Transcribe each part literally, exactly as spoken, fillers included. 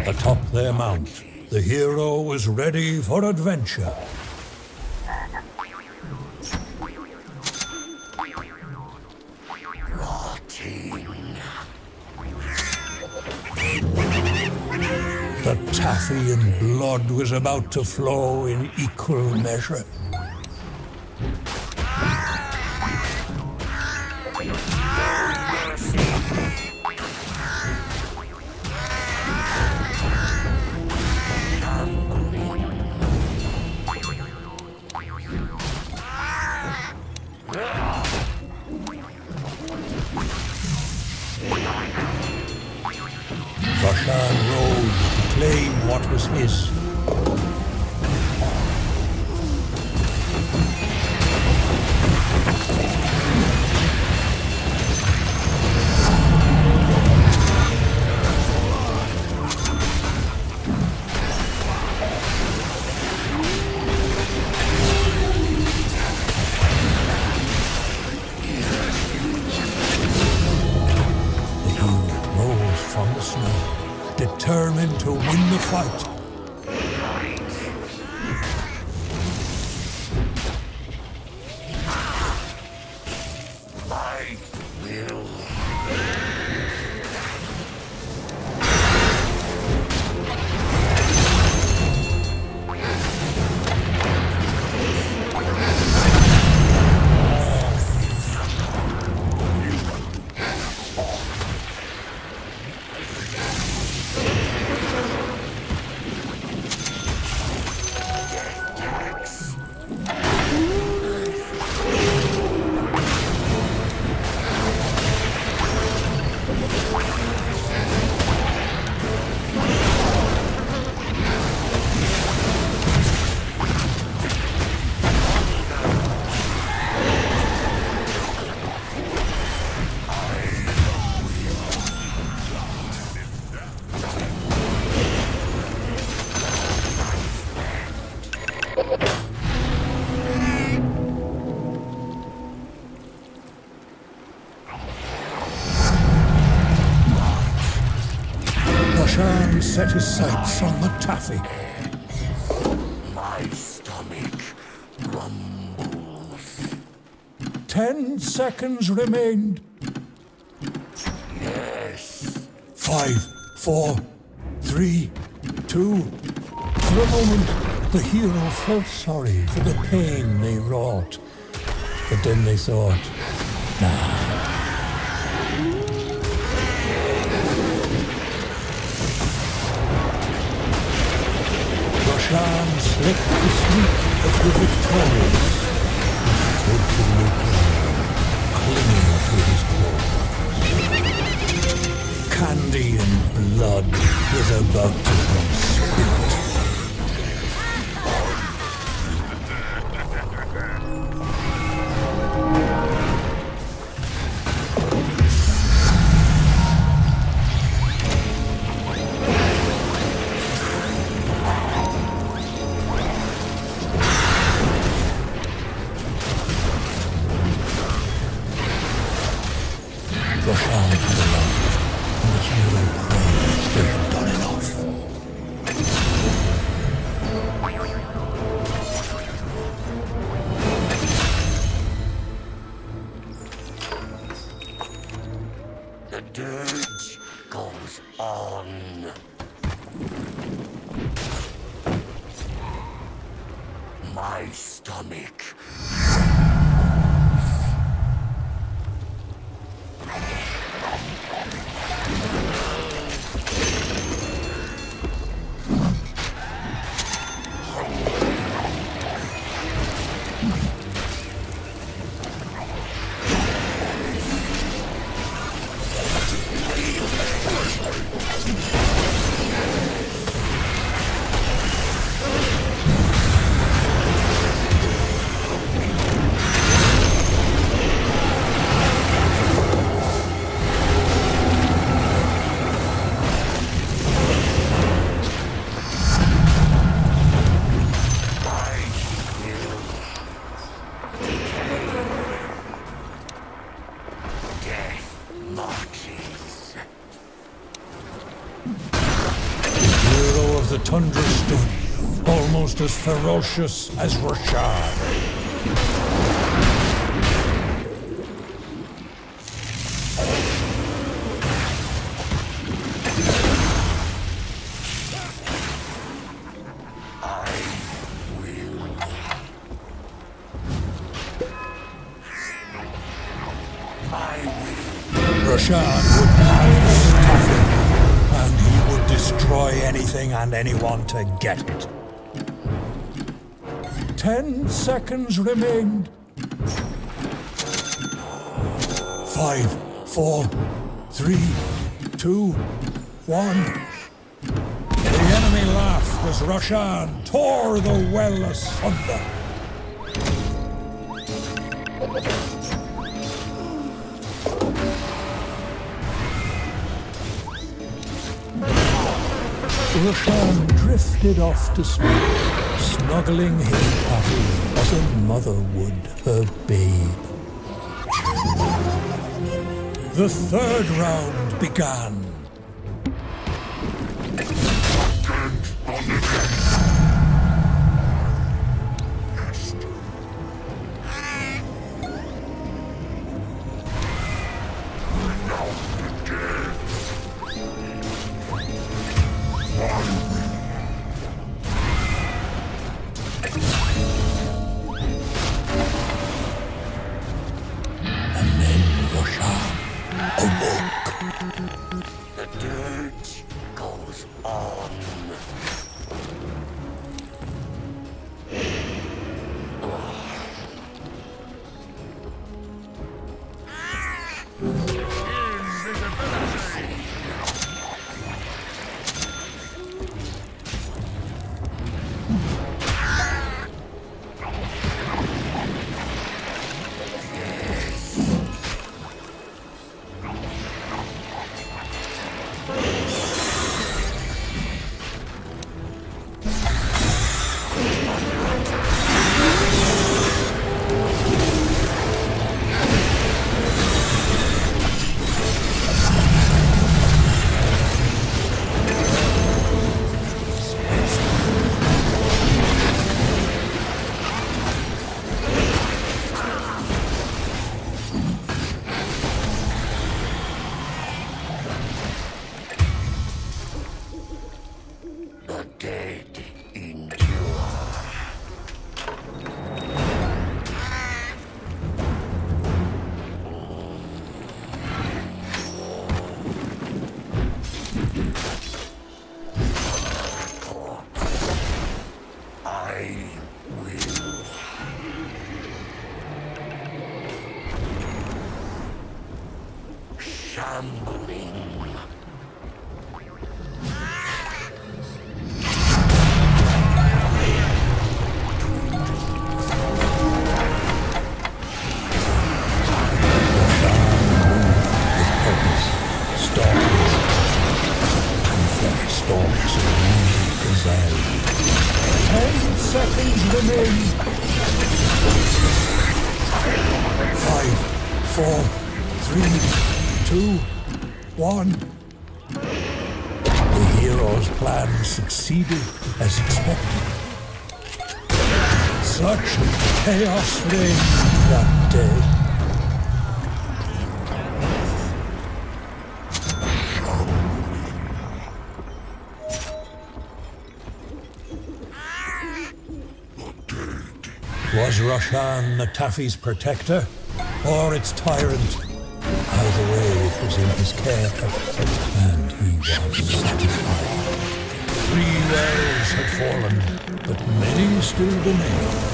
Atop their mount, the hero was ready for adventure. The Tathian blood was about to flow in equal measure. Roshan rose to claim what was his. Determined to win the fight. My will. Roshan set his sights on the Taffy. My stomach rumbles. Ten seconds remained. Yes. Five, four, three, two. For a moment, the hero felt sorry for the pain they wrought. But then they thought, nah. Roshan slipped the sleep of the victorious. Stood to look clinging to his claws. Candy and blood was about to be spilt. Roshan had arrived, and the hero prayed they had done enough. The dirge goes on. My stomach. the tundra stood, almost as ferocious as Roshan. Roshan would have his Taffy, and he would destroy anything and anyone to get it. Ten seconds remained. Five, four, three, two, one. The enemy laughed as Roshan tore the well asunder. Roshan drifted off to sleep, snuggling his Taffy as a mother would her babe. The third round began. The dirge goes on. The dead endure. I will. Shambling. Ten seconds remain. Five, four, three, two, one. The hero's plan succeeded as expected. Such chaos reigned that day. Was Roshan the Taffy's protector, or its tyrant? Either way, it was in his care, and he was satisfied. Three wells had fallen, but many still remained.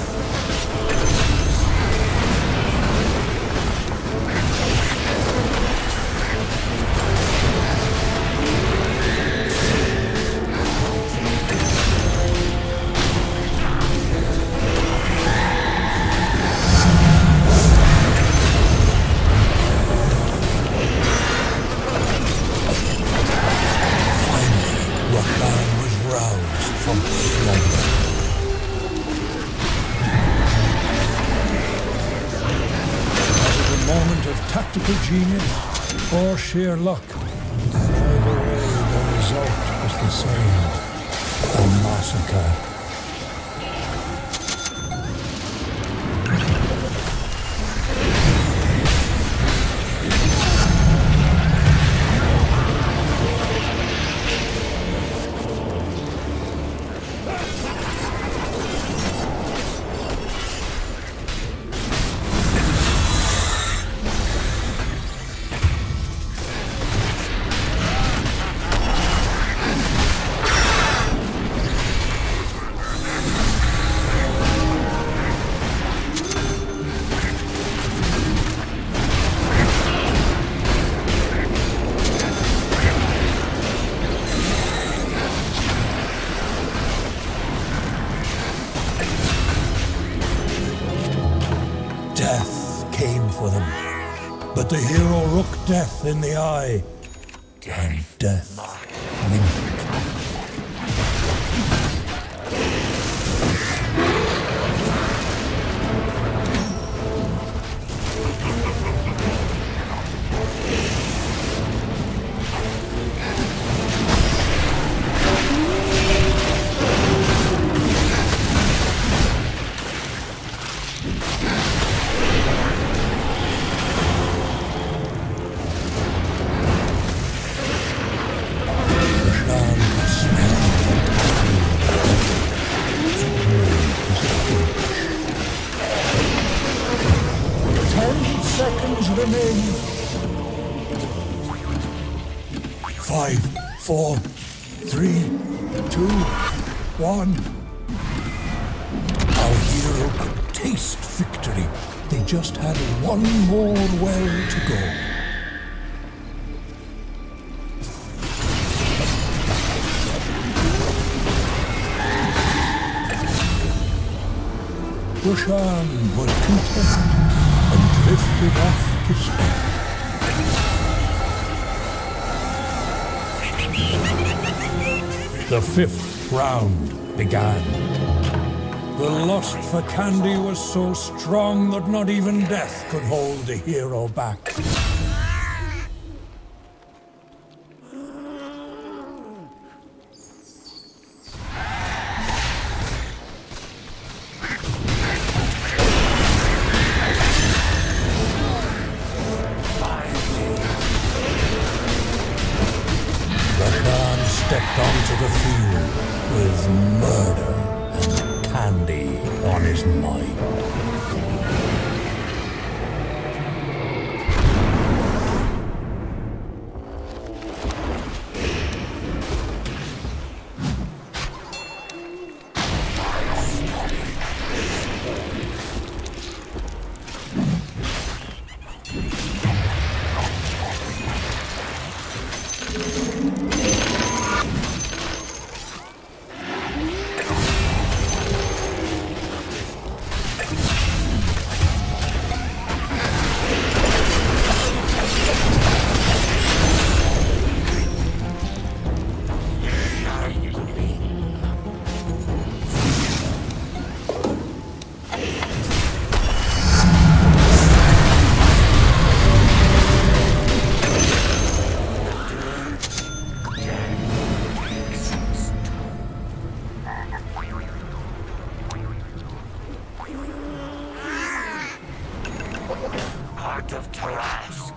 From slumber. Was it a moment of tactical genius or sheer luck? Either way, the result was the same. A massacre. Death came for them, but the hero looked death in the eye, and death winked. Seconds remain. Five, four, three, two, one. Our hero could taste victory. They just had one more well to go. Roshan was content and drifted off to sleep. The fifth round began. The lust for candy was so strong that not even death could hold the hero back. Stepped onto the field with murder and candy on his mind. Heart of Tarask.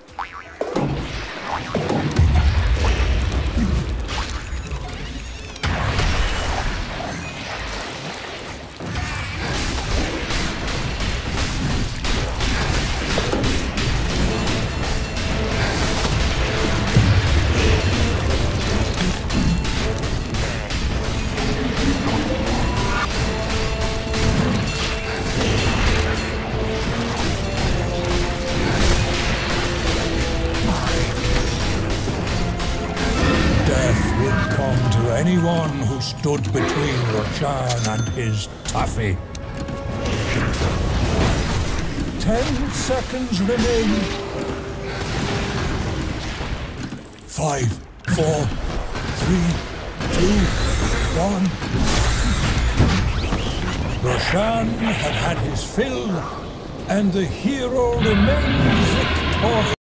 Anyone who stood between Roshan and his Taffy. Ten seconds remain. Five, four, three, two, one. Roshan had had his fill, and the hero remains victorious.